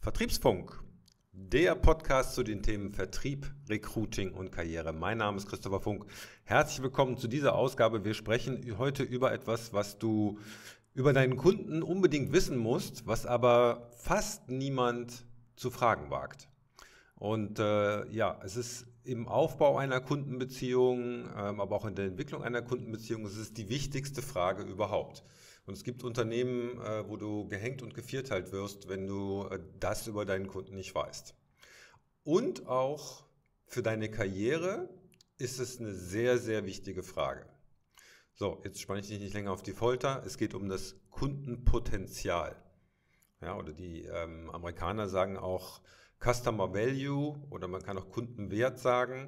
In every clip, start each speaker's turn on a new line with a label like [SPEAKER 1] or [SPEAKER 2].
[SPEAKER 1] Vertriebsfunk, der Podcast zu den Themen Vertrieb, Recruiting und Karriere. Mein Name ist Christopher Funk. Herzlich willkommen zu dieser Ausgabe. Wir sprechen heute über etwas, was du über deinen Kunden unbedingt wissen musst, was aber fast niemand zu fragen wagt. Und es ist im Aufbau einer Kundenbeziehung, aber auch in der Entwicklung einer Kundenbeziehung, es ist die wichtigste Frage überhaupt. Und es gibt Unternehmen, wo du gehängt und gevierteilt wirst, wenn du das über deinen Kunden nicht weißt. Und auch für deine Karriere ist es eine sehr, sehr wichtige Frage. So, jetzt spanne ich dich nicht länger auf die Folter. Es geht um das Kundenpotenzial. Ja, oder die Amerikaner sagen auch Customer Value oder man kann auch Kundenwert sagen.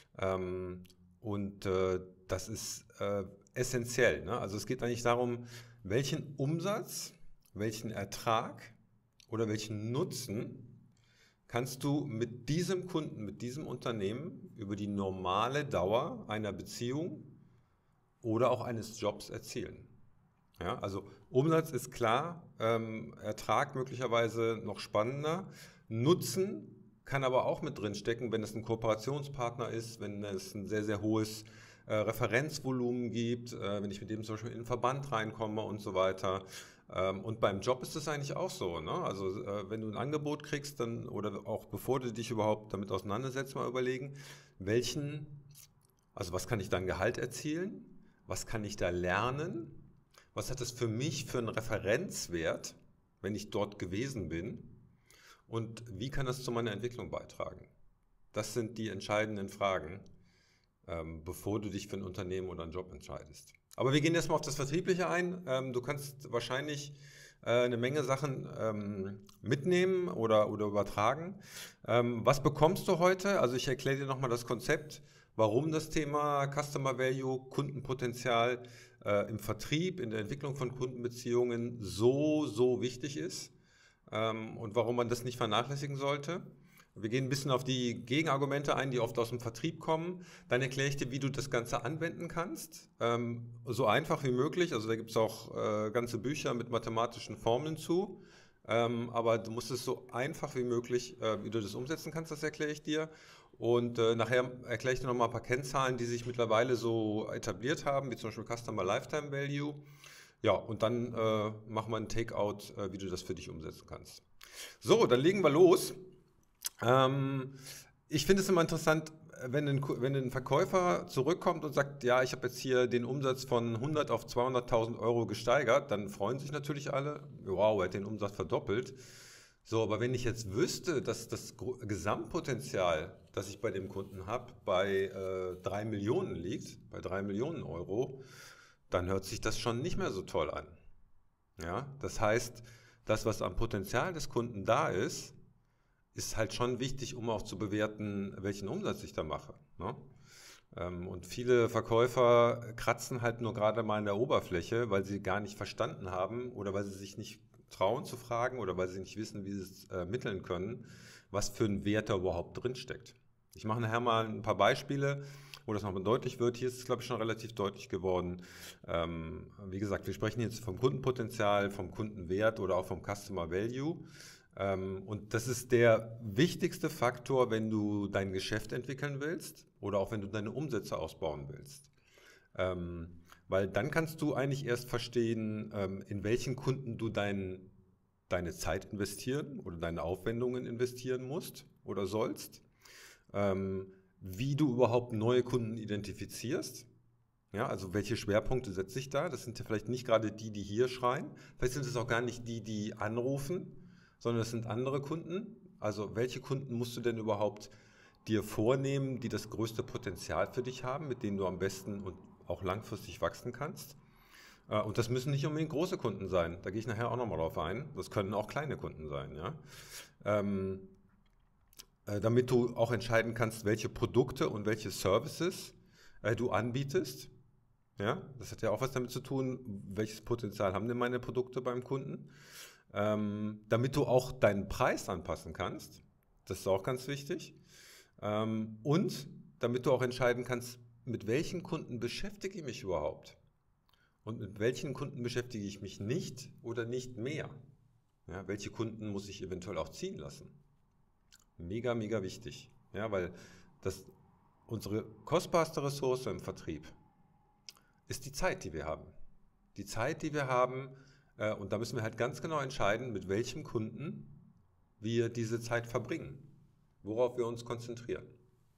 [SPEAKER 1] Das ist essentiell. Ne? Also es geht eigentlich darum, welchen Umsatz, welchen Ertrag oder welchen Nutzen kannst du mit diesem Kunden, mit diesem Unternehmen über die normale Dauer einer Beziehung oder auch eines Jobs erzielen. Ja, also Umsatz ist klar, Ertrag möglicherweise noch spannender. Nutzen kann aber auch mit drin stecken, wenn es ein Kooperationspartner ist, wenn es ein sehr, sehr hohes Referenzvolumen gibt, wenn ich mit dem zum Beispiel in den Verband reinkomme und so weiter. Und beim Job ist es eigentlich auch so. Ne? Also wenn du ein Angebot kriegst, dann oder auch bevor du dich überhaupt damit auseinandersetzt, mal überlegen, was kann ich dann Gehalt erzielen? Was kann ich da lernen? Was hat es für mich für einen Referenzwert, wenn ich dort gewesen bin? Und wie kann das zu meiner Entwicklung beitragen? Das sind die entscheidenden Fragen, bevor du dich für ein Unternehmen oder einen Job entscheidest. Aber wir gehen erstmal auf das Vertriebliche ein. Du kannst wahrscheinlich eine Menge Sachen mitnehmen oder übertragen. Was bekommst du heute? Also ich erkläre dir nochmal das Konzept, warum das Thema Customer Value, Kundenpotenzial im Vertrieb, in der Entwicklung von Kundenbeziehungen so wichtig ist und warum man das nicht vernachlässigen sollte. Wir gehen ein bisschen auf die Gegenargumente ein, die oft aus dem Vertrieb kommen. Dann erkläre ich dir, wie du das Ganze anwenden kannst. So einfach wie möglich. Also da gibt es auch ganze Bücher mit mathematischen Formeln zu. Aber du musst es so einfach wie möglich, wie du das umsetzen kannst, das erkläre ich dir. Und nachher erkläre ich dir nochmal ein paar Kennzahlen, die sich mittlerweile so etabliert haben, wie zum Beispiel Customer Lifetime Value. Ja, und dann machen wir einen Takeout, wie du das für dich umsetzen kannst. So, dann legen wir los. Ich finde es immer interessant, wenn ein Verkäufer zurückkommt und sagt, ja, ich habe jetzt hier den Umsatz von 100 auf 200.000 Euro gesteigert, dann freuen sich natürlich alle, wow, er hat den Umsatz verdoppelt. So, aber wenn ich jetzt wüsste, dass das Gesamtpotenzial, das ich bei dem Kunden habe, bei 3 Millionen liegt, bei 3 Millionen Euro, dann hört sich das schon nicht mehr so toll an. Ja, das heißt, das, was am Potenzial des Kunden da ist halt schon wichtig, um auch zu bewerten, welchen Umsatz ich da mache. Ne? Und viele Verkäufer kratzen halt nur gerade mal an der Oberfläche, weil sie gar nicht verstanden haben oder weil sie sich nicht trauen zu fragen oder weil sie nicht wissen, wie sie es ermitteln können, was für ein Wert da überhaupt drinsteckt. Ich mache nachher mal ein paar Beispiele, wo das nochmal deutlich wird. Hier ist es, glaube ich, schon relativ deutlich geworden. Wie gesagt, wir sprechen jetzt vom Kundenpotenzial, vom Kundenwert oder auch vom Customer Value. Und das ist der wichtigste Faktor, wenn du dein Geschäft entwickeln willst oder auch wenn du deine Umsätze ausbauen willst. Weil dann kannst du eigentlich erst verstehen, in welchen Kunden du deine Zeit investieren oder deine Aufwendungen investieren musst oder sollst. Wie du überhaupt neue Kunden identifizierst. Ja, also welche Schwerpunkte setze ich da? Das sind ja vielleicht nicht gerade die hier schreien. Vielleicht sind es auch gar nicht die anrufen, sondern es sind andere Kunden. Also welche Kunden musst du denn überhaupt dir vornehmen, die das größte Potenzial für dich haben, mit denen du am besten und auch langfristig wachsen kannst? Und das müssen nicht unbedingt große Kunden sein. Da gehe ich nachher auch nochmal drauf ein. Das können auch kleine Kunden sein. Ja? Damit du auch entscheiden kannst, welche Produkte und welche Services du anbietest. Ja, das hat ja auch was damit zu tun, welches Potenzial haben denn meine Produkte beim Kunden. Damit du auch deinen Preis anpassen kannst. Das ist auch ganz wichtig. Und damit du auch entscheiden kannst, mit welchen Kunden beschäftige ich mich überhaupt? Und mit welchen Kunden beschäftige ich mich nicht oder nicht mehr? Ja, welche Kunden muss ich eventuell auch ziehen lassen? Mega, mega wichtig. Ja, weil unsere kostbarste Ressource im Vertrieb ist die Zeit, die wir haben. Die Zeit, die wir haben, und da müssen wir halt ganz genau entscheiden, mit welchem Kunden wir diese Zeit verbringen, worauf wir uns konzentrieren.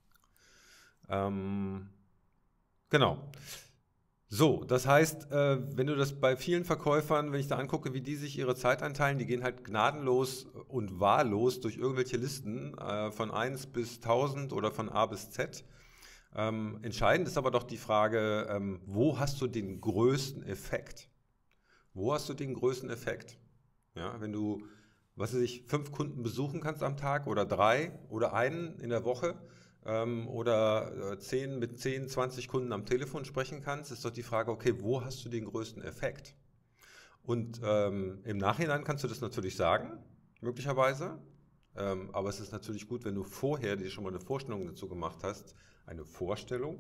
[SPEAKER 1] Genau. So, das heißt, wenn du das bei vielen Verkäufern, wenn ich da angucke, wie die sich ihre Zeit einteilen, die gehen halt gnadenlos und wahllos durch irgendwelche Listen von 1 bis 1000 oder von A bis Z. Entscheidend ist aber doch die Frage, wo hast du den größten Effekt? Wo hast du den größten Effekt? Ja, wenn du, 5 Kunden besuchen kannst am Tag oder 3 oder einen in der Woche, oder mit 10, 20 Kunden am Telefon sprechen kannst, ist doch die Frage, okay, wo hast du den größten Effekt? Und im Nachhinein kannst du das natürlich sagen, möglicherweise, aber es ist natürlich gut, wenn du vorher dir schon mal eine Vorstellung dazu gemacht hast, eine Vorstellung,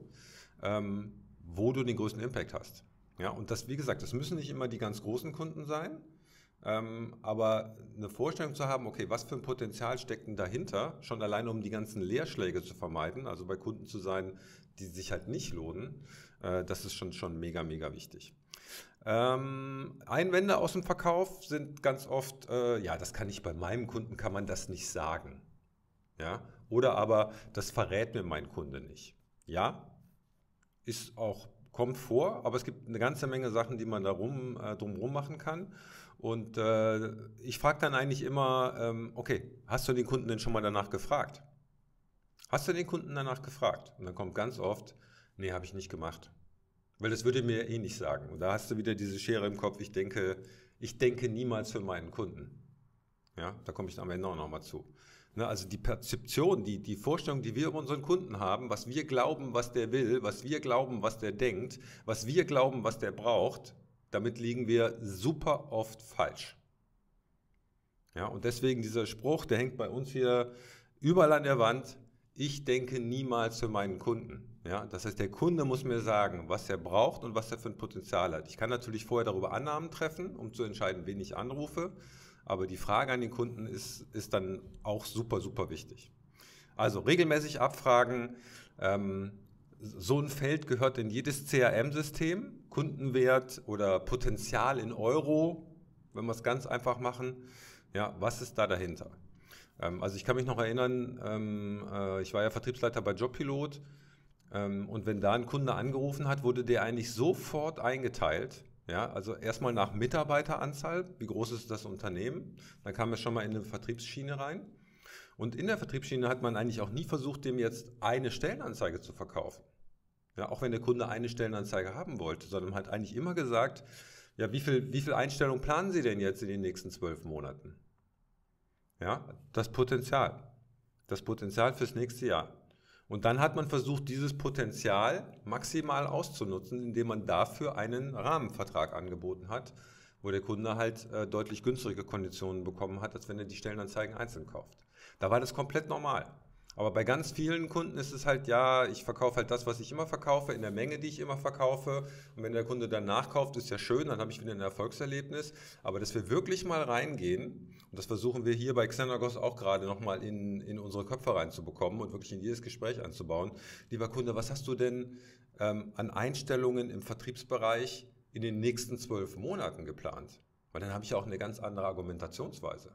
[SPEAKER 1] wo du den größten Impact hast. Ja, und das, wie gesagt, das müssen nicht immer die ganz großen Kunden sein, aber eine Vorstellung zu haben, okay, was für ein Potenzial steckt denn dahinter, schon alleine um die ganzen Leerschläge zu vermeiden, also bei Kunden zu sein, die sich halt nicht lohnen, das ist schon mega, mega wichtig. Einwände aus dem Verkauf sind ganz oft, ja, das kann ich bei meinem Kunden, kann man das nicht sagen. Ja? Oder aber, das verrät mir mein Kunde nicht. Ja, kommt vor, aber es gibt eine ganze Menge Sachen, die man drumherum machen kann. Und ich frage dann eigentlich immer, okay, hast du den Kunden denn schon mal danach gefragt? Hast du den Kunden danach gefragt? Und dann kommt ganz oft, nee, habe ich nicht gemacht. Weil das würde mir eh nicht sagen. Und da hast du wieder diese Schere im Kopf, ich denke niemals für meinen Kunden. Ja, da komme ich am Ende auch nochmal zu. Ne, also die Perzeption, die Vorstellung, die wir über unseren Kunden haben, was wir glauben, was der will, was wir glauben, was der denkt, was wir glauben, was der braucht, damit liegen wir super oft falsch. Ja, und deswegen dieser Spruch, der hängt bei uns hier überall an der Wand, ich denke niemals für meinen Kunden. Ja, das heißt, der Kunde muss mir sagen, was er braucht und was er für ein Potenzial hat. Ich kann natürlich vorher darüber Annahmen treffen, um zu entscheiden, wen ich anrufe, aber die Frage an den Kunden ist dann auch super, super wichtig. Also regelmäßig abfragen. So ein Feld gehört in jedes CRM-System. Kundenwert oder Potenzial in Euro, wenn wir es ganz einfach machen. Ja, was ist da dahinter? Also ich kann mich noch erinnern, ich war ja Vertriebsleiter bei Jobpilot. Und wenn da ein Kunde angerufen hat, wurde der eigentlich sofort eingeteilt. Ja, also erstmal nach Mitarbeiteranzahl, wie groß ist das Unternehmen? Dann kam es schon mal in eine Vertriebsschiene rein. Und in der Vertriebsschiene hat man eigentlich auch nie versucht, dem jetzt eine Stellenanzeige zu verkaufen. Ja, auch wenn der Kunde eine Stellenanzeige haben wollte, sondern hat eigentlich immer gesagt, ja, wie viel Einstellung planen Sie denn jetzt in den nächsten 12 Monaten? Ja, das Potenzial fürs nächste Jahr. Und dann hat man versucht, dieses Potenzial maximal auszunutzen, indem man dafür einen Rahmenvertrag angeboten hat, wo der Kunde halt deutlich günstigere Konditionen bekommen hat, als wenn er die Stellenanzeigen einzeln kauft. Da war das komplett normal. Aber bei ganz vielen Kunden ist es halt, ja, ich verkaufe halt das, was ich immer verkaufe, in der Menge, die ich immer verkaufe. Und wenn der Kunde dann nachkauft, ist ja schön, dann habe ich wieder ein Erfolgserlebnis. Aber dass wir wirklich mal reingehen, und das versuchen wir hier bei Xenagos auch gerade nochmal in unsere Köpfe reinzubekommen und wirklich in jedes Gespräch einzubauen. Lieber Kunde, was hast du denn an Einstellungen im Vertriebsbereich in den nächsten 12 Monaten geplant? Weil dann habe ich auch eine ganz andere Argumentationsweise.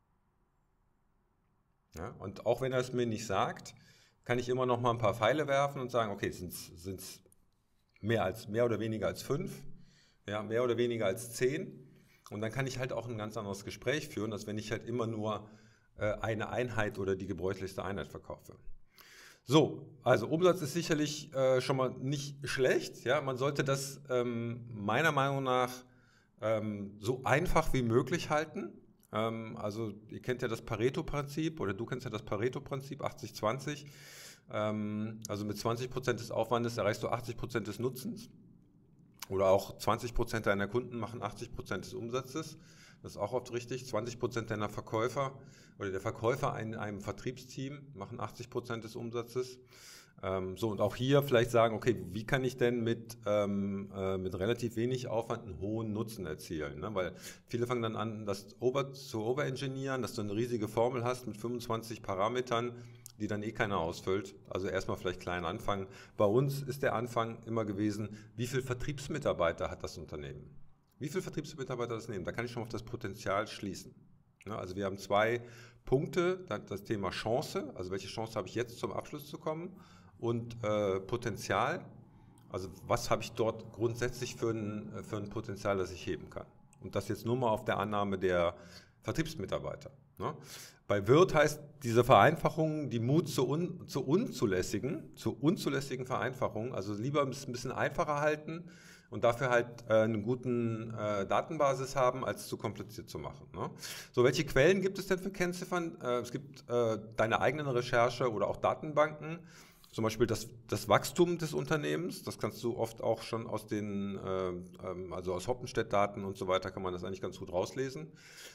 [SPEAKER 1] Ja, und auch wenn er es mir nicht sagt, kann ich immer noch mal ein paar Pfeile werfen und sagen, okay, sind es mehr oder weniger als 5, ja, mehr oder weniger als 10. Und dann kann ich halt auch ein ganz anderes Gespräch führen, als wenn ich halt immer nur eine Einheit oder die gebräuchlichste Einheit verkaufe. So, also Umsatz ist sicherlich schon mal nicht schlecht. Ja, man sollte das meiner Meinung nach so einfach wie möglich halten. Also ihr kennt ja das Pareto-Prinzip oder du kennst ja das Pareto-Prinzip 80-20. Also mit 20% des Aufwandes erreichst du 80% des Nutzens. Oder auch 20% deiner Kunden machen 80% des Umsatzes. Das ist auch oft richtig. 20% deiner Verkäufer oder der Verkäufer in einem Vertriebsteam machen 80% des Umsatzes. So, und auch hier vielleicht sagen, okay, wie kann ich denn mit relativ wenig Aufwand einen hohen Nutzen erzielen? Ne? Weil viele fangen dann an, das zu overengineeren, dass du eine riesige Formel hast mit 25 Parametern, die dann eh keiner ausfüllt. Also erstmal vielleicht klein anfangen. Bei uns ist der Anfang immer gewesen, wie viele Vertriebsmitarbeiter hat das Unternehmen? Wie viele Vertriebsmitarbeiter das nehmen? Da kann ich schon auf das Potenzial schließen. Ne? Also wir haben 2 Punkte, das Thema Chance, also welche Chance habe ich jetzt zum Abschluss zu kommen, und Potenzial, also was habe ich dort grundsätzlich für ein Potenzial, das ich heben kann. Und das jetzt nur mal auf der Annahme der Vertriebsmitarbeiter. Ne? Bei Wirth heißt diese Vereinfachung die Mut zu unzulässigen Vereinfachungen, also lieber ein bisschen einfacher halten und dafür halt eine guten Datenbasis haben, als zu kompliziert zu machen. Ne? So, welche Quellen gibt es denn für Kennziffern? Es gibt deine eigenen Recherche oder auch Datenbanken. Zum Beispiel das Wachstum des Unternehmens, das kannst du oft auch schon aus also aus Hoppenstedt-Daten und so weiter, kann man das eigentlich ganz gut rauslesen.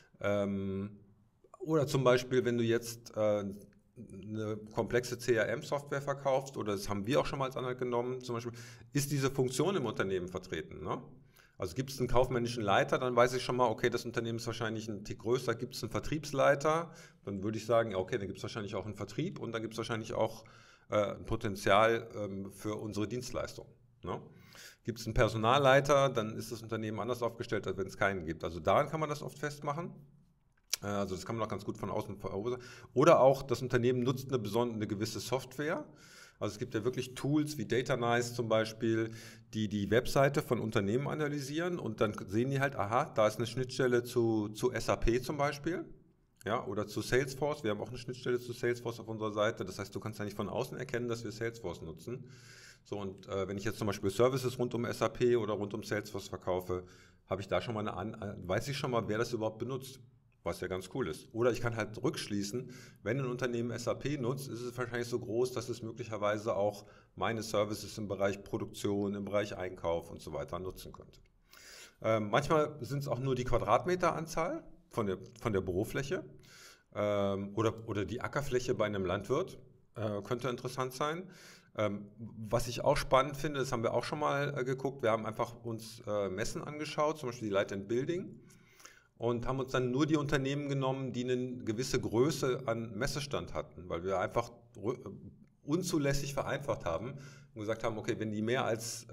[SPEAKER 1] Oder zum Beispiel, wenn du jetzt eine komplexe CRM-Software verkaufst, oder das haben wir auch schon mal als Anhalt genommen, zum Beispiel, ist diese Funktion im Unternehmen vertreten? Ne? Also gibt es einen kaufmännischen Leiter, dann weiß ich schon mal, okay, das Unternehmen ist wahrscheinlich ein Tick größer, gibt es einen Vertriebsleiter, dann würde ich sagen, okay, dann gibt es wahrscheinlich auch einen Vertrieb und dann gibt es wahrscheinlich auch ein Potenzial für unsere Dienstleistung. Ne? Gibt es einen Personalleiter, dann ist das Unternehmen anders aufgestellt, als wenn es keinen gibt. Also daran kann man das oft festmachen. Also das kann man auch ganz gut von außen verursachen. Oder auch, das Unternehmen nutzt eine gewisse Software. Also es gibt ja wirklich Tools wie Datanyze zum Beispiel, die die Webseite von Unternehmen analysieren und dann sehen die halt, aha, da ist eine Schnittstelle zu SAP zum Beispiel. Ja, oder zu Salesforce. Wir haben auch eine Schnittstelle zu Salesforce auf unserer Seite. Das heißt, du kannst ja nicht von außen erkennen, dass wir Salesforce nutzen. So, und wenn ich jetzt zum Beispiel Services rund um SAP oder rund um Salesforce verkaufe, habe ich da schon mal weiß ich schon mal, wer das überhaupt benutzt, was ja ganz cool ist. Oder ich kann halt rückschließen, wenn ein Unternehmen SAP nutzt, ist es wahrscheinlich so groß, dass es möglicherweise auch meine Services im Bereich Produktion, im Bereich Einkauf und so weiter nutzen könnte. Manchmal sind es auch nur die Quadratmeteranzahl von der Bürofläche oder die Ackerfläche bei einem Landwirt, könnte interessant sein. Was ich auch spannend finde, das haben wir auch schon mal geguckt, wir haben einfach uns Messen angeschaut, zum Beispiel die Light and Building, und haben uns dann nur die Unternehmen genommen, die eine gewisse Größe an Messestand hatten, weil wir einfach unzulässig vereinfacht haben und gesagt haben, okay, wenn die mehr als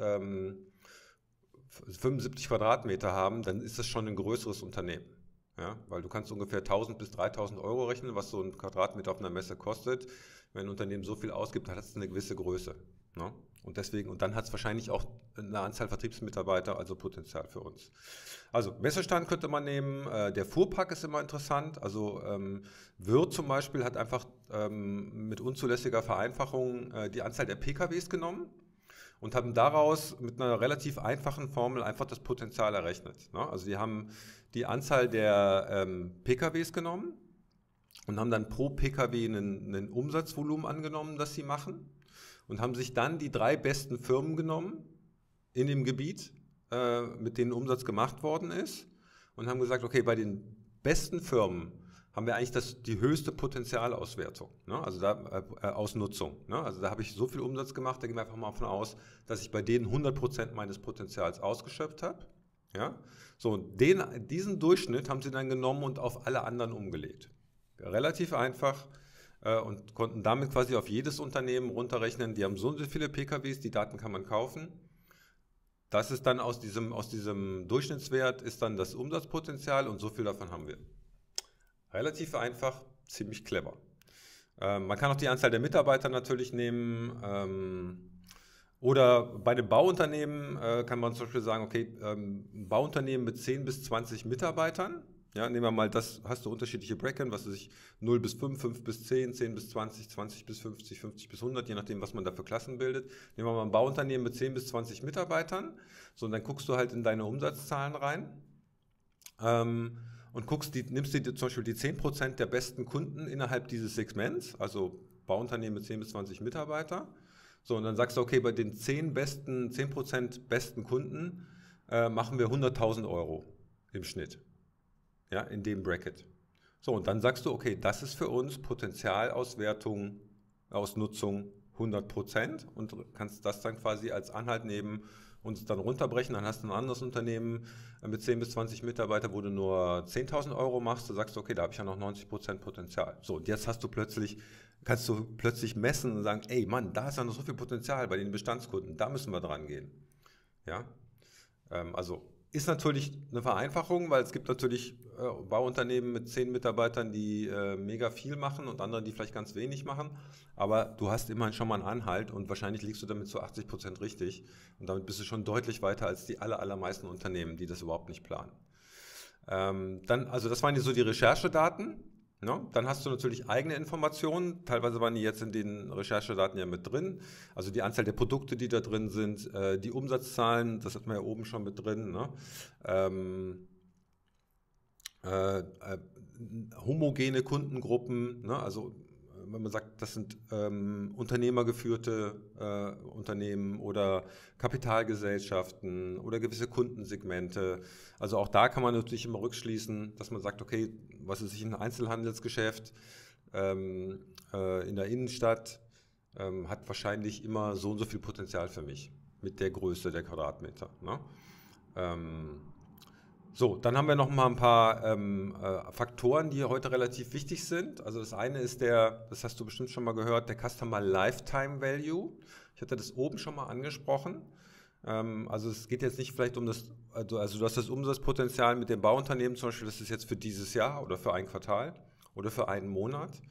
[SPEAKER 1] 75 Quadratmeter haben, dann ist das schon ein größeres Unternehmen. Ja, weil du kannst ungefähr 1.000 bis 3.000 Euro rechnen, was so ein Quadratmeter auf einer Messe kostet. Wenn ein Unternehmen so viel ausgibt, hat es eine gewisse Größe. Ne? Und dann hat es wahrscheinlich auch eine Anzahl Vertriebsmitarbeiter, also Potenzial für uns. Also Messestand könnte man nehmen, der Fuhrpark ist immer interessant. Also Wirth zum Beispiel hat einfach mit unzulässiger Vereinfachung die Anzahl der PKWs genommen und haben daraus mit einer relativ einfachen Formel einfach das Potenzial errechnet. Ne? Also die haben die Anzahl der PKWs genommen und haben dann pro PKW einen Umsatzvolumen angenommen, das sie machen, und haben sich dann die 3 besten Firmen genommen in dem Gebiet, mit denen Umsatz gemacht worden ist, und haben gesagt, okay, bei den besten Firmen haben wir eigentlich die höchste Potenzialauswertung, ne? Also Ausnutzung. Ne? Also da habe ich so viel Umsatz gemacht, da gehen wir einfach mal davon aus, dass ich bei denen 100% meines Potenzials ausgeschöpft habe. Ja? So, diesen Durchschnitt haben sie dann genommen und auf alle anderen umgelegt. Relativ einfach und konnten damit quasi auf jedes Unternehmen runterrechnen, die haben so und so viele PKWs, die Daten kann man kaufen. Das ist dann aus diesem Durchschnittswert ist dann das Umsatzpotenzial und so viel davon haben wir. Relativ einfach, ziemlich clever. Man kann auch die Anzahl der Mitarbeiter natürlich nehmen. Oder bei den Bauunternehmen kann man zum Beispiel sagen, okay, ein Bauunternehmen mit 10 bis 20 Mitarbeitern, ja, nehmen wir mal, das hast du unterschiedliche Bracken, was weiß ich, 0 bis 5, 5 bis 10, 10 bis 20, 20 bis 50, 50 bis 100, je nachdem, was man da für Klassen bildet. Nehmen wir mal ein Bauunternehmen mit 10 bis 20 Mitarbeitern, so, und dann guckst du halt in deine Umsatzzahlen rein und nimmst dir zum Beispiel die 10% der besten Kunden innerhalb dieses Segments, also Bauunternehmen mit 10 bis 20 Mitarbeiter. So, und dann sagst du, okay, bei den 10% besten Kunden machen wir 100.000 Euro im Schnitt, ja, in dem Bracket. So, und dann sagst du, okay, das ist für uns Potenzialauswertung, Ausnutzung 100% und kannst das dann quasi als Anhalt nehmen und es dann runterbrechen. Dann hast du ein anderes Unternehmen mit 10 bis 20 Mitarbeitern, wo du nur 10.000 Euro machst. Du sagst, okay, da habe ich ja noch 90% Potenzial. So, und jetzt kannst du plötzlich messen und sagen, ey Mann, da ist ja noch so viel Potenzial bei den Bestandskunden, da müssen wir dran gehen. Ja? Also ist natürlich eine Vereinfachung, weil es gibt natürlich Bauunternehmen mit 10 Mitarbeitern, die mega viel machen und andere, die vielleicht ganz wenig machen. Aber du hast immerhin schon mal einen Anhalt und wahrscheinlich liegst du damit zu 80% richtig. Und damit bist du schon deutlich weiter als die allermeisten Unternehmen, die das überhaupt nicht planen. Also das waren so die Recherchedaten. Ne? Dann hast du natürlich eigene Informationen. Teilweise waren die jetzt in den Recherchedaten ja mit drin. Also die Anzahl der Produkte, die da drin sind, die Umsatzzahlen, das hatten wir ja oben schon mit drin. Ne? Homogene Kundengruppen, ne? Also wenn man sagt, das sind unternehmergeführte Unternehmen oder Kapitalgesellschaften oder gewisse Kundensegmente. Also auch da kann man natürlich immer rückschließen, dass man sagt, okay, was ist ein Einzelhandelsgeschäft in der Innenstadt hat wahrscheinlich immer so und so viel Potenzial für mich mit der Größe der Quadratmeter. Ne? So, dann haben wir noch mal ein paar Faktoren, die heute relativ wichtig sind. Also das eine ist das hast du bestimmt schon mal gehört, der Customer Lifetime Value. Ich hatte das oben schon mal angesprochen. Also es geht jetzt nicht vielleicht um also du hast das Umsatzpotenzial mit dem Bauunternehmen zum Beispiel, das ist jetzt für dieses Jahr oder für ein Quartal oder für einen Monat.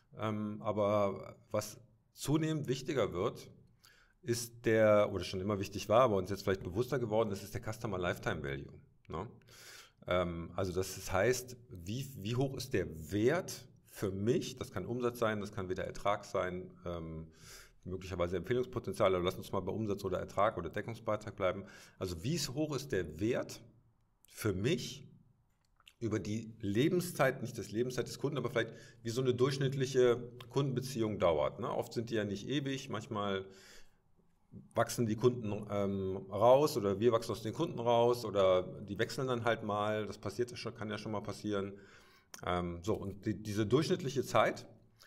[SPEAKER 1] Aber was zunehmend wichtiger wird, ist oder schon immer wichtig war, aber uns jetzt vielleicht bewusster geworden ist der Customer Lifetime Value. Ne? Also das heißt, wie hoch ist der Wert für mich? Das kann Umsatz sein, das kann wieder Ertrag sein, möglicherweise Empfehlungspotenzial, aber lass uns mal bei Umsatz oder Ertrag oder Deckungsbeitrag bleiben. Also wie hoch ist der Wert für mich über die Lebenszeit, nicht das Lebenszeit des Kunden, aber vielleicht wie so eine durchschnittliche Kundenbeziehung dauert. Ne? Oft sind die ja nicht ewig, manchmal wachsen die Kunden raus oder wir wachsen aus den Kunden raus oder die wechseln dann halt mal, das kann ja schon mal passieren. Und diese durchschnittliche Zeit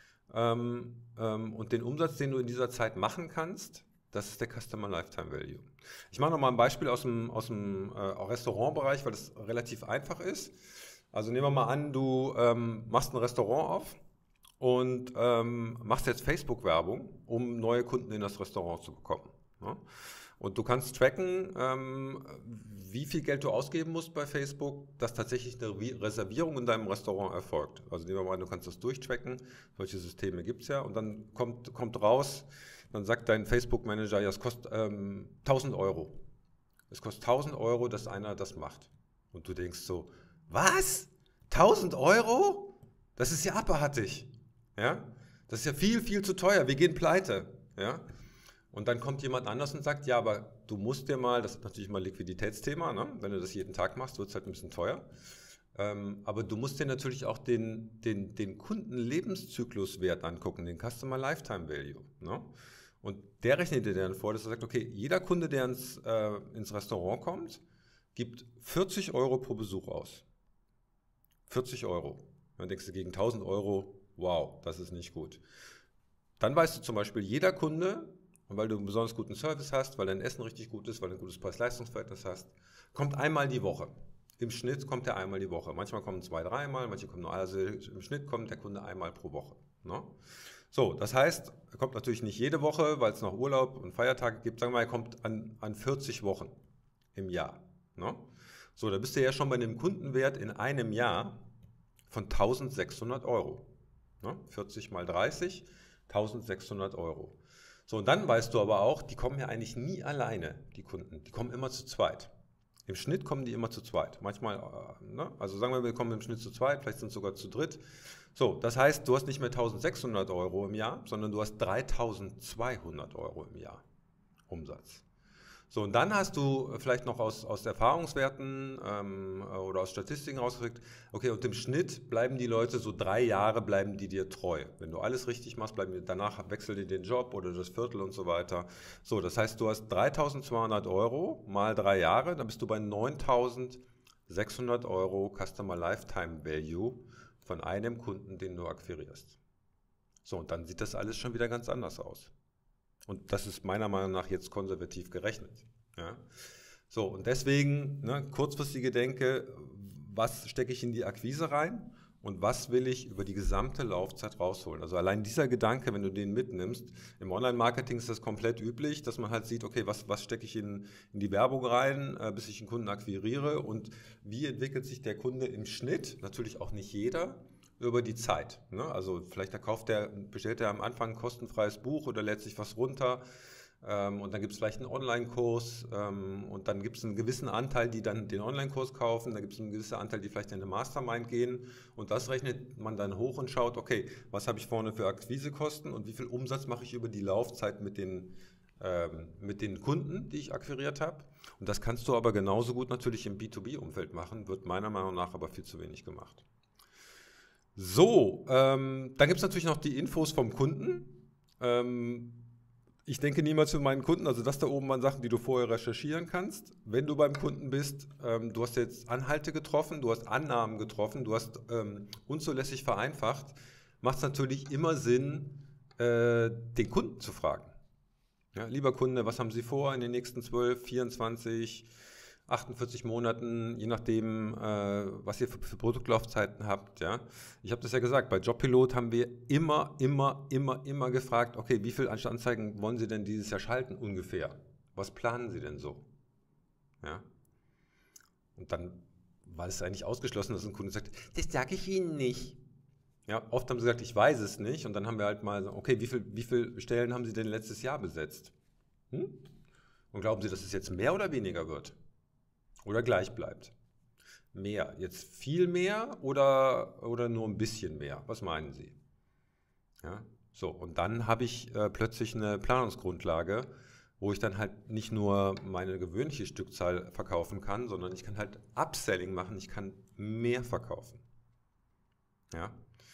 [SPEAKER 1] und den Umsatz, den du in dieser Zeit machen kannst, das ist der Customer Lifetime Value. Ich mache nochmal ein Beispiel aus dem Restaurantbereich, weil das relativ einfach ist. Also nehmen wir mal an, du machst ein Restaurant auf und machst jetzt Facebook-Werbung, um neue Kunden in das Restaurant zu bekommen. Ne? Und du kannst tracken, wie viel Geld du ausgeben musst bei Facebook, dass tatsächlich eine Reservierung in deinem Restaurant erfolgt. Also nehmen wir mal an, du kannst das durchtracken, solche Systeme gibt es ja, und dann kommt raus, dann sagt dein Facebook-Manager, ja, es kostet 1.000 Euro. Es kostet 1.000 Euro, dass einer das macht. Und du denkst so, was? 1.000 Euro? Das ist ja abartig. Ja? Das ist ja viel, viel zu teuer, wir gehen pleite. Ja? Und dann kommt jemand anders und sagt, ja, aber du musst dir mal, das ist natürlich mal Liquiditätsthema, ne? Wenn du das jeden Tag machst, wird es halt ein bisschen teuer. Aber du musst dir natürlich auch den Kundenlebenszykluswert angucken, den Customer Lifetime Value. Ne? Und der rechnet dir dann vor, dass er sagt, okay, jeder Kunde, der ins Restaurant kommt, gibt 40 Euro pro Besuch aus. 40 Euro. Dann denkst du, gegen 1.000 Euro, wow, das ist nicht gut. Dann weißt du zum Beispiel, jeder Kunde, weil du einen besonders guten Service hast, weil dein Essen richtig gut ist, weil du ein gutes Preis-Leistungs-Verhältnis hast, kommt einmal die Woche. Im Schnitt kommt er einmal die Woche. Manchmal kommen 2-, 3-mal, manche kommen nur, also im Schnitt kommt der Kunde einmal pro Woche. Ne? So, das heißt, er kommt natürlich nicht jede Woche, weil es noch Urlaub und Feiertage gibt. Sagen wir mal, er kommt an 40 Wochen im Jahr. Ne? So, da bist du ja schon bei einem Kundenwert in einem Jahr von 1.600 Euro. Ne? 40 mal 30, 1.600 Euro. So, und dann weißt du aber auch, die kommen ja eigentlich nie alleine, die Kunden. Die kommen immer zu zweit. Im Schnitt kommen die immer zu zweit. Manchmal, also sagen wir kommen im Schnitt zu zweit, vielleicht sind es sogar zu dritt. So, das heißt, du hast nicht mehr 1.600 Euro im Jahr, sondern du hast 3.200 Euro im Jahr Umsatz. So, und dann hast du vielleicht noch aus Erfahrungswerten oder aus Statistiken rausgekriegt, okay, und im Schnitt bleiben die Leute so 3 Jahre, bleiben die dir treu. Wenn du alles richtig machst, danach wechseln die den Job oder das Viertel und so weiter. So, das heißt, du hast 3.200 Euro mal 3 Jahre, dann bist du bei 9.600 Euro Customer Lifetime Value von einem Kunden, den du akquirierst. So, und dann sieht das alles schon wieder ganz anders aus. Und das ist meiner Meinung nach jetzt konservativ gerechnet. Ja? So, und deswegen, ne, kurzfristige Denke, was stecke ich in die Akquise rein und was will ich über die gesamte Laufzeit rausholen? Also allein dieser Gedanke, wenn du den mitnimmst, im Online-Marketing ist das komplett üblich, dass man halt sieht, okay, was stecke ich in die Werbung rein, bis ich einen Kunden akquiriere und wie entwickelt sich der Kunde im Schnitt, natürlich auch nicht jeder, über die Zeit. Ne? Also vielleicht bestellt er am Anfang ein kostenfreies Buch oder lädt sich was runter. Und dann gibt es vielleicht einen Online-Kurs und dann gibt es einen gewissen Anteil, die dann den Online-Kurs kaufen, dann gibt es einen gewissen Anteil, die vielleicht in eine Mastermind gehen und das rechnet man dann hoch und schaut, okay, was habe ich vorne für Akquisekosten und wie viel Umsatz mache ich über die Laufzeit mit den Kunden, die ich akquiriert habe. Und das kannst du aber genauso gut natürlich im B2B-Umfeld machen, wird meiner Meinung nach aber viel zu wenig gemacht. So, dann gibt es natürlich noch die Infos vom Kunden. Ich denke niemals für meinen Kunden, also das da oben waren Sachen, die du vorher recherchieren kannst. Wenn du beim Kunden bist, du hast jetzt Anhalte getroffen, du hast Annahmen getroffen, du hast unzulässig vereinfacht, macht es natürlich immer Sinn, den Kunden zu fragen. Ja, lieber Kunde, was haben Sie vor in den nächsten 12, 24, 48 Monaten, je nachdem, was ihr für Produktlaufzeiten habt. Ja. Ich habe das ja gesagt, bei Jobpilot haben wir immer gefragt, okay, wie viele Anzeigen wollen Sie denn dieses Jahr schalten ungefähr? Was planen Sie denn so? Ja. Und dann war es eigentlich ausgeschlossen, dass ein Kunde sagt, das sage ich Ihnen nicht. Ja, oft haben sie gesagt, ich weiß es nicht. Und dann haben wir halt mal, okay, wie viele Stellen haben Sie denn letztes Jahr besetzt? Und glauben Sie, dass es jetzt mehr oder weniger wird? Oder gleich bleibt? Mehr. Jetzt viel mehr oder nur ein bisschen mehr? Was meinen Sie? Ja, so, und dann habe ich plötzlich eine Planungsgrundlage, wo ich dann halt nicht nur meine gewöhnliche Stückzahl verkaufen kann, sondern ich kann halt Upselling machen, ich kann mehr verkaufen. Ja.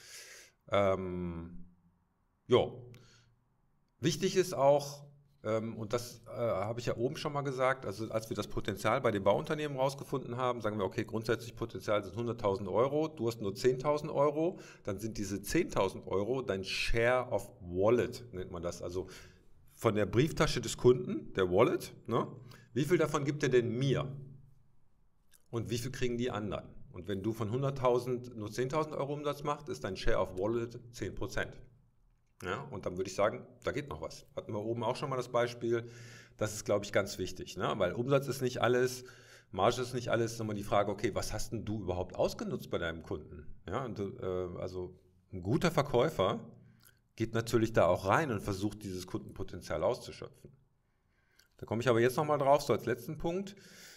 [SPEAKER 1] Jo. Wichtig ist auch, und das habe ich ja oben schon mal gesagt, also als wir das Potenzial bei den Bauunternehmen rausgefunden haben, sagen wir, okay, grundsätzlich Potenzial sind 100.000 Euro, du hast nur 10.000 Euro, dann sind diese 10.000 Euro dein Share of Wallet, nennt man das, also von der Brieftasche des Kunden, der Wallet, ne? Wie viel davon gibt er denn mir? Und wie viel kriegen die anderen? Und wenn du von 100.000 nur 10.000 Euro Umsatz machst, ist dein Share of Wallet 10%. Ja, und dann würde ich sagen, da geht noch was. Hatten wir oben auch schon mal das Beispiel. Das ist, glaube ich, ganz wichtig, ne? Weil Umsatz ist nicht alles, Marge ist nicht alles, sondern die Frage, okay, was hast denn du überhaupt ausgenutzt bei deinem Kunden? Ja, und, also ein guter Verkäufer geht natürlich da auch rein und versucht, dieses Kundenpotenzial auszuschöpfen. Da komme ich aber jetzt nochmal drauf, so als letzten Punkt.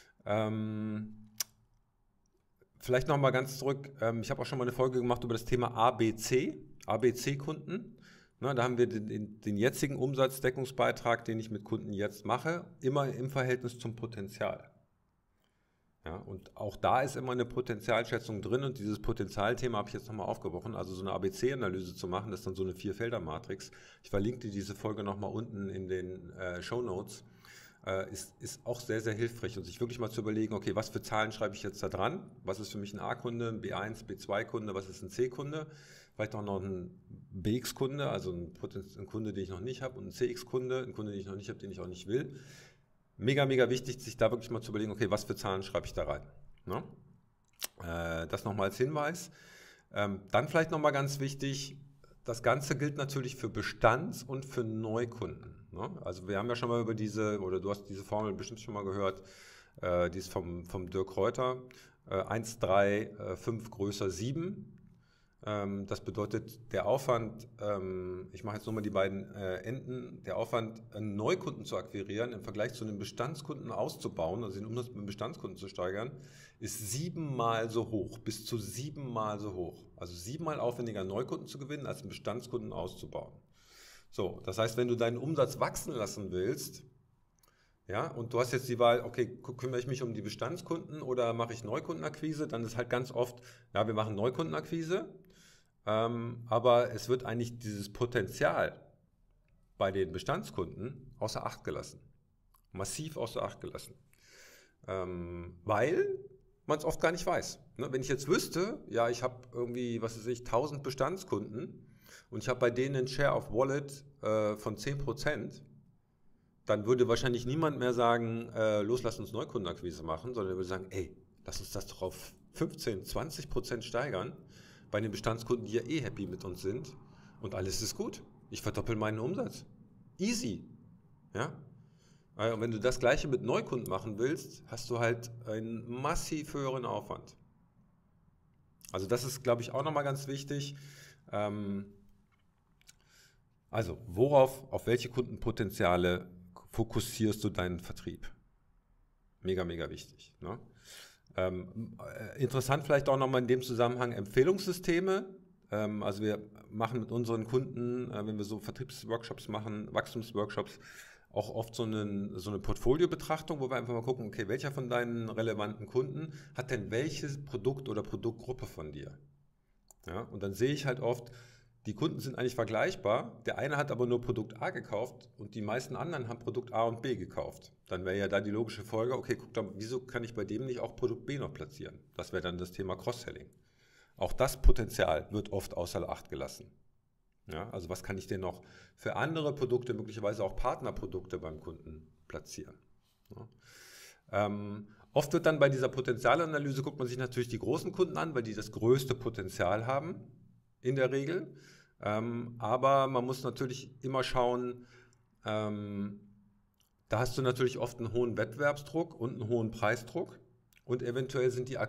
[SPEAKER 1] Vielleicht nochmal ganz zurück, ich habe auch schon mal eine Folge gemacht über das Thema ABC-Kunden. Da haben wir den jetzigen Umsatzdeckungsbeitrag, den ich mit Kunden jetzt mache, immer im Verhältnis zum Potenzial. Ja, und auch da ist immer eine Potentialschätzung drin und dieses Potenzialthema habe ich jetzt nochmal aufgebrochen, also so eine ABC-Analyse zu machen, das ist dann so eine 4-Felder-Matrix. Ich verlinke dir diese Folge nochmal unten in den Shownotes. Ist auch sehr, sehr hilfreich und sich wirklich mal zu überlegen, okay, was für Zahlen schreibe ich jetzt da dran? Was ist für mich ein A-Kunde, ein B1, B2-Kunde, was ist ein C-Kunde? Vielleicht auch noch ein BX-Kunde, also ein Kunde, den ich noch nicht habe und ein CX-Kunde, ein Kunde, den ich noch nicht habe, den ich auch nicht will. Mega, mega wichtig, sich da wirklich mal zu überlegen, okay, was für Zahlen schreibe ich da rein? Ne? Das nochmal als Hinweis. Dann vielleicht nochmal ganz wichtig, das Ganze gilt natürlich für Bestands- und für Neukunden. Ne? Also wir haben ja schon mal über du hast diese Formel bestimmt schon mal gehört, die ist vom Dirk Reuter, 1, 3, 5 größer 7. Das bedeutet, der Aufwand, ich mache jetzt nochmal die beiden Enden, der Aufwand, einen Neukunden zu akquirieren, im Vergleich zu einem Bestandskunden auszubauen, also den Umsatz mit einem Bestandskunden zu steigern, ist 7-mal so hoch, bis zu 7-mal so hoch. Also 7-mal aufwendiger, einen Neukunden zu gewinnen, als einen Bestandskunden auszubauen. So, das heißt, wenn du deinen Umsatz wachsen lassen willst, ja, und du hast jetzt die Wahl, okay, kümmere ich mich um die Bestandskunden oder mache ich Neukundenakquise, dann ist halt ganz oft, ja, wir machen Neukundenakquise, aber es wird eigentlich dieses Potenzial bei den Bestandskunden außer Acht gelassen. Massiv außer Acht gelassen. Weil man es oft gar nicht weiß. Ne? Wenn ich jetzt wüsste, ja, ich habe irgendwie, 1000 Bestandskunden und ich habe bei denen einen Share of Wallet von 10%, dann würde wahrscheinlich niemand mehr sagen, los, lass uns Neukundenakquise machen, sondern er würde sagen, ey, lass uns das doch auf 15-20% steigern bei den Bestandskunden, die ja eh happy mit uns sind und alles ist gut. Ich verdoppel meinen Umsatz. Easy. Ja? Und wenn du das Gleiche mit Neukunden machen willst, hast du halt einen massiv höheren Aufwand. Also das ist, glaube ich, auch nochmal ganz wichtig. Also auf welche Kundenpotenziale fokussierst du deinen Vertrieb? Mega, mega wichtig. Ne? Interessant vielleicht auch nochmal in dem Zusammenhang Empfehlungssysteme. Also wir machen mit unseren Kunden, wenn wir so Vertriebsworkshops machen, Wachstumsworkshops, auch oft so eine Portfoliobetrachtung, wo wir einfach mal gucken, okay, welcher von deinen relevanten Kunden hat denn welches Produkt oder Produktgruppe von dir? Ja, und dann sehe ich halt oft, die Kunden sind eigentlich vergleichbar, der eine hat aber nur Produkt A gekauft und die meisten anderen haben Produkt A und B gekauft. Dann wäre ja da die logische Folge, okay, guck doch, wieso kann ich bei dem nicht auch Produkt B noch platzieren? Das wäre dann das Thema Cross-Selling. Auch das Potenzial wird oft außer Acht gelassen. Ja, also was kann ich denn noch für andere Produkte, möglicherweise auch Partnerprodukte beim Kunden platzieren? Ja. Oft wird dann bei dieser Potenzialanalyse, guckt man sich natürlich die großen Kunden an, weil die das größte Potenzial haben, in der Regel. Aber man muss natürlich immer schauen, da hast du natürlich oft einen hohen Wettbewerbsdruck und einen hohen Preisdruck und eventuell sind die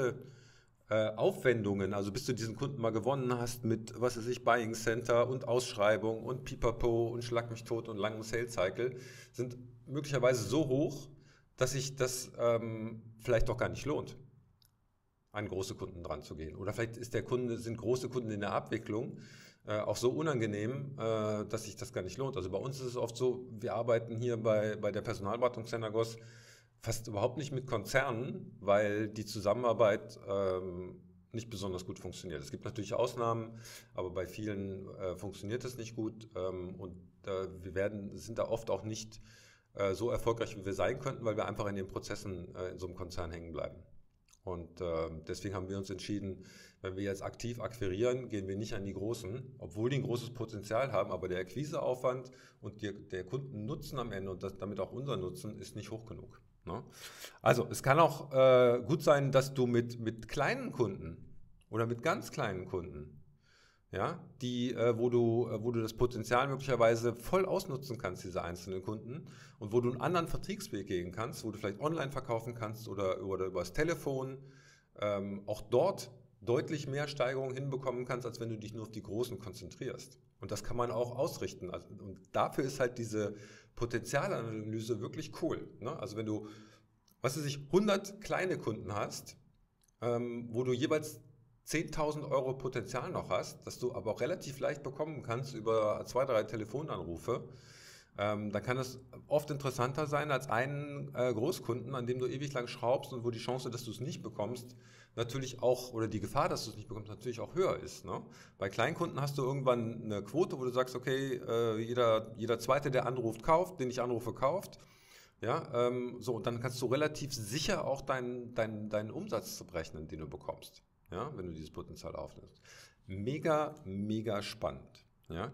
[SPEAKER 1] Aufwendungen, also bis du diesen Kunden mal gewonnen hast mit, was weiß ich, Buying Center und Ausschreibung und Pipapo und Schlag mich tot und langem Sales Cycle, sind möglicherweise so hoch, dass sich das vielleicht doch gar nicht lohnt, an große Kunden dran zu gehen. Oder vielleicht sind große Kunden in der Abwicklung auch so unangenehm, dass sich das gar nicht lohnt. Also bei uns ist es oft so, wir arbeiten hier bei der Personalberatung Xenagos fast überhaupt nicht mit Konzernen, weil die Zusammenarbeit nicht besonders gut funktioniert. Es gibt natürlich Ausnahmen, aber bei vielen funktioniert das nicht gut und sind da oft auch nicht so erfolgreich, wie wir sein könnten, weil wir einfach in den Prozessen in so einem Konzern hängen bleiben. Und deswegen haben wir uns entschieden, wenn wir jetzt aktiv akquirieren, gehen wir nicht an die Großen, obwohl die ein großes Potenzial haben, aber der Akquiseaufwand und der Kundennutzen am Ende und damit auch unser Nutzen ist nicht hoch genug. Ne? Also es kann auch gut sein, dass du mit kleinen Kunden oder mit ganz kleinen Kunden, ja, wo du das Potenzial möglicherweise voll ausnutzen kannst, diese einzelnen Kunden, und wo du einen anderen Vertriebsweg gehen kannst, wo du vielleicht online verkaufen kannst oder über das Telefon, auch dort deutlich mehr Steigerung hinbekommen kannst, als wenn du dich nur auf die Großen konzentrierst. Und das kann man auch ausrichten. Und dafür ist halt diese Potenzialanalyse wirklich cool. Ne? Also wenn du, 100 kleine Kunden hast, wo du jeweils 10.000 Euro Potenzial noch hast, das du aber auch relativ leicht bekommen kannst über 2, 3 Telefonanrufe, dann kann es oft interessanter sein als einen Großkunden, an dem du ewig lang schraubst und wo die Chance, dass du es nicht bekommst, natürlich auch, oder die Gefahr, dass du es nicht bekommst, natürlich auch höher ist. Ne? Bei Kleinkunden hast du irgendwann eine Quote, wo du sagst, okay, jeder Zweite, der anruft, kauft, den ich anrufe, kauft. Ja, so, und dann kannst du relativ sicher auch deinen Umsatz berechnen, den du bekommst. Ja, wenn du dieses Potenzial aufnimmst. Mega, mega spannend. Ja?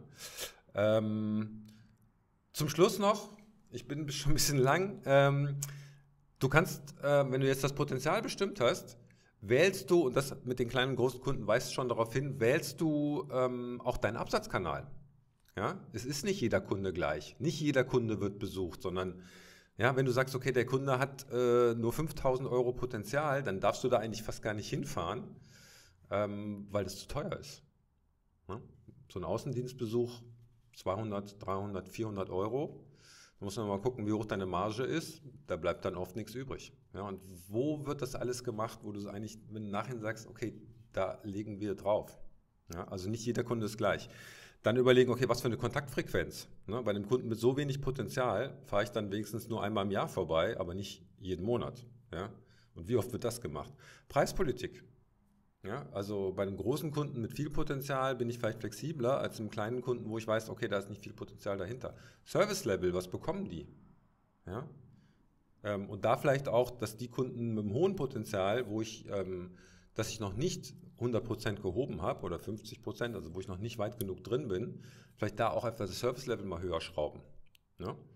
[SPEAKER 1] Zum Schluss noch, ich bin schon ein bisschen lang, du kannst, wenn du jetzt das Potenzial bestimmt hast, wählst du, und das mit den kleinen und großen Kunden weist schon darauf hin, wählst du auch deinen Absatzkanal. Ja? Es ist nicht jeder Kunde gleich. Nicht jeder Kunde wird besucht, sondern ja, wenn du sagst, okay, der Kunde hat nur 5.000 Euro Potenzial, dann darfst du da eigentlich fast gar nicht hinfahren, weil das zu teuer ist. Ja? So ein Außendienstbesuch, 200, 300, 400 Euro. Da muss man mal gucken, wie hoch deine Marge ist. Da bleibt dann oft nichts übrig. Ja, und wo wird das alles gemacht, wo du eigentlich im Nachhinein sagst, okay, da legen wir drauf. Ja, also nicht jeder Kunde ist gleich. Dann überlegen, okay, was für eine Kontaktfrequenz. Ne? Bei einem Kunden mit so wenig Potenzial fahre ich dann wenigstens nur einmal im Jahr vorbei, aber nicht jeden Monat. Ja? Und wie oft wird das gemacht? Preispolitik. Ja? Also bei einem großen Kunden mit viel Potenzial bin ich vielleicht flexibler als einem kleinen Kunden, wo ich weiß, okay, da ist nicht viel Potenzial dahinter. Service Level, was bekommen die? Ja? Und da vielleicht auch, dass die Kunden mit einem hohen Potenzial, dass ich noch nicht 100% gehoben habe oder 50%, also wo ich noch nicht weit genug drin bin, vielleicht da auch einfach das Service-Level mal höher schrauben. Ja?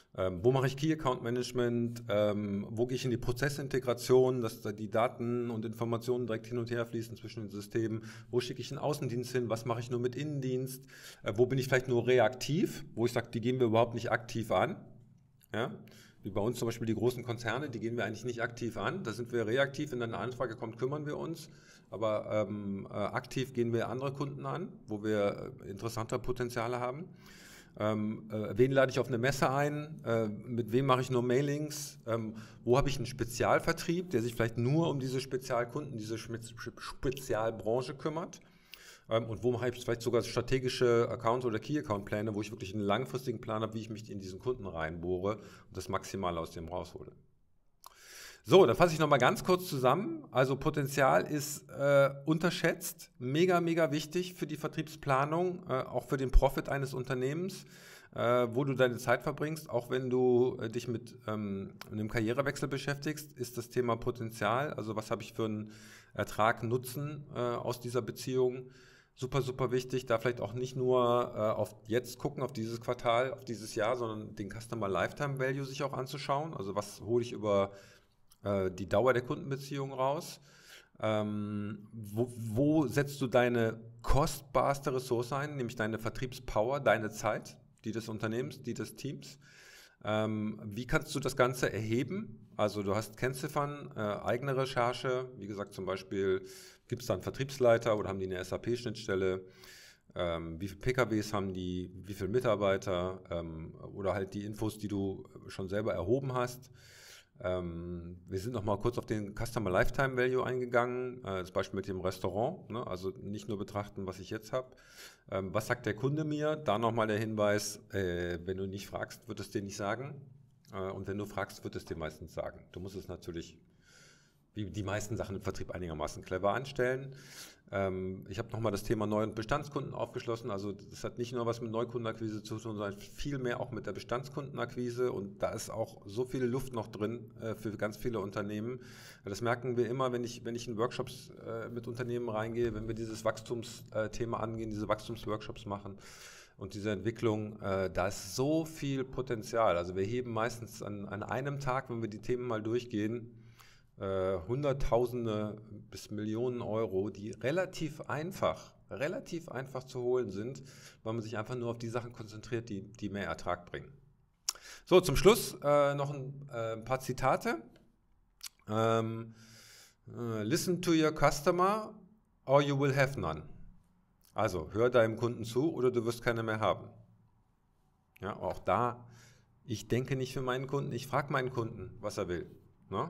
[SPEAKER 1] Wo mache ich Key Account Management? Wo gehe ich in die Prozessintegration, dass da die Daten und Informationen direkt hin und her fließen zwischen den Systemen? Wo schicke ich den Außendienst hin? Was mache ich nur mit Innendienst? Wo bin ich vielleicht nur reaktiv? Wo ich sage, die gehen wir überhaupt nicht aktiv an. Ja? Wie bei uns zum Beispiel die großen Konzerne, die gehen wir eigentlich nicht aktiv an. Da sind wir reaktiv, wenn dann eine Anfrage kommt, kümmern wir uns. Aber aktiv gehen wir andere Kunden an, wo wir interessante Potenziale haben. Wen lade ich auf eine Messe ein? Mit wem mache ich nur Mailings? Wo habe ich einen Spezialvertrieb, der sich vielleicht nur um diese Spezialkunden, diese Spezialbranche kümmert? Und wo mache ich vielleicht sogar strategische Account- oder Key-Account-Pläne, wo ich wirklich einen langfristigen Plan habe, wie ich mich in diesen Kunden reinbohre und das Maximale aus dem raushole. So, dann fasse ich nochmal ganz kurz zusammen. Also Potenzial ist unterschätzt, mega, mega wichtig für die Vertriebsplanung, auch für den Profit eines Unternehmens, wo du deine Zeit verbringst. Auch wenn du dich mit einem Karrierewechsel beschäftigst, ist das Thema Potenzial, also was habe ich für einen Ertrag, Nutzen aus dieser Beziehung, super, super wichtig. Da vielleicht auch nicht nur auf jetzt gucken, auf dieses Quartal, auf dieses Jahr, sondern den Customer Lifetime Value sich auch anzuschauen. Also was hole ich über die Dauer der Kundenbeziehung raus. Wo setzt du deine kostbarste Ressource ein, nämlich deine Vertriebspower, deine Zeit, die des Unternehmens, die des Teams? Wie kannst du das Ganze erheben? Also du hast Kennziffern, eigene Recherche, wie gesagt zum Beispiel, gibt es da einen Vertriebsleiter oder haben die eine SAP-Schnittstelle? Wie viele PKWs haben die, wie viele Mitarbeiter oder halt die Infos, die du schon selber erhoben hast. Wir sind noch mal kurz auf den Customer Lifetime Value eingegangen, das Beispiel mit dem Restaurant, ne? Also nicht nur betrachten, was ich jetzt habe. Was sagt der Kunde mir? Da nochmal der Hinweis, wenn du nicht fragst, wird es dir nicht sagen. Und wenn du fragst, wird es dir meistens sagen. Du musst es natürlich, wie die meisten Sachen im Vertrieb, einigermaßen clever anstellen. Ich habe nochmal das Thema Neu- und Bestandskunden aufgeschlossen. Also das hat nicht nur was mit Neukundenakquise zu tun, sondern vielmehr auch mit der Bestandskundenakquise. Und da ist auch so viel Luft noch drin für ganz viele Unternehmen. Das merken wir immer, wenn ich in Workshops mit Unternehmen reingehe, wenn wir dieses Wachstumsthema angehen, diese Wachstumsworkshops machen. Und diese Entwicklung, da ist so viel Potenzial. Also wir heben meistens an einem Tag, wenn wir die Themen mal durchgehen, Hunderttausende bis Millionen Euro, die relativ einfach zu holen sind, weil man sich einfach nur auf die Sachen konzentriert, die mehr Ertrag bringen. So, zum Schluss noch ein paar Zitate. Listen to your customer or you will have none. Also, hör deinem Kunden zu oder du wirst keine mehr haben. Ja, auch da, ich denke nicht für meinen Kunden, ich frage meinen Kunden, was er will. Ne?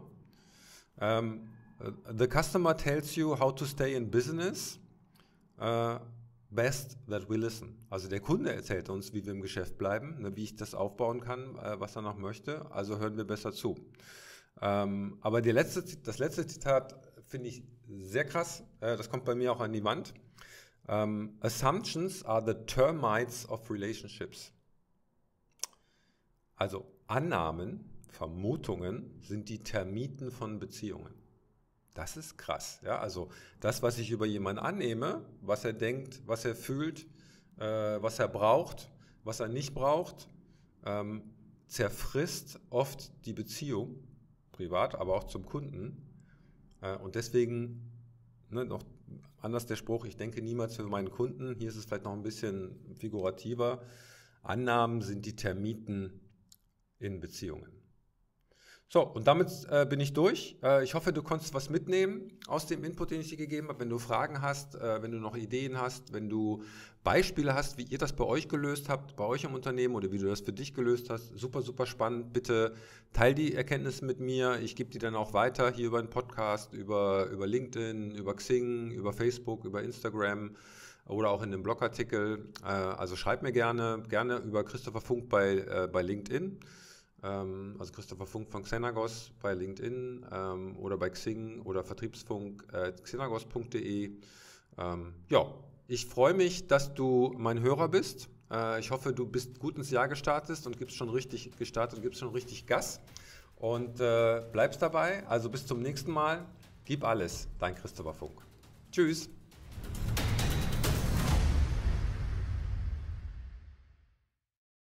[SPEAKER 1] The customer tells you how to stay in business, best that we listen. Also der Kunde erzählt uns, wie wir im Geschäft bleiben, ne, wie ich das aufbauen kann, was er noch möchte, also hören wir besser zu. Aber das letzte Zitat finde ich sehr krass, das kommt bei mir auch an die Wand. Assumptions are the termites of relationships. Also Annahmen, Vermutungen sind die Termiten von Beziehungen. Das ist krass. Ja? Also das, was ich über jemanden annehme, was er denkt, was er fühlt, was er braucht, was er nicht braucht, zerfrisst oft die Beziehung, privat, aber auch zum Kunden. Und deswegen, ne, noch anders der Spruch, ich denke niemals für meinen Kunden. Hier ist es vielleicht noch ein bisschen figurativer. Annahmen sind die Termiten in Beziehungen. So, und damit bin ich durch. Ich hoffe, du konntest was mitnehmen aus dem Input, den ich dir gegeben habe. Wenn du Fragen hast, wenn du noch Ideen hast, wenn du Beispiele hast, wie ihr das bei euch gelöst habt, bei euch im Unternehmen oder wie du das für dich gelöst hast, super, super spannend. Bitte teil die Erkenntnisse mit mir. Ich gebe die dann auch weiter hier über den Podcast, über LinkedIn, über Xing, über Facebook, über Instagram oder auch in einem Blogartikel. Also schreib mir gerne über Christopher Funk bei LinkedIn. Also Christopher Funk von Xenagos bei LinkedIn oder bei Xing oder Vertriebsfunk xenagos.de. Ja, ich freue mich, dass du mein Hörer bist. Ich hoffe, du bist gut ins Jahr gestartet und gibst schon richtig Gas und bleibst dabei. Also bis zum nächsten Mal. Gib alles, dein Christopher Funk. Tschüss.